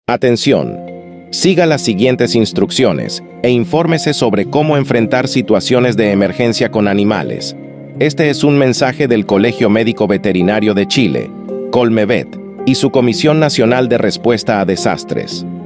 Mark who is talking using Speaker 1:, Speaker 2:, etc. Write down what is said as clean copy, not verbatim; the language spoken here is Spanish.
Speaker 1: Atención. Siga las siguientes instrucciones e infórmese sobre cómo enfrentar situaciones de emergencia con animales. Este es un mensaje del Colegio Médico Veterinario de Chile, Colmevet, y su Comisión Nacional de Respuesta a Desastres.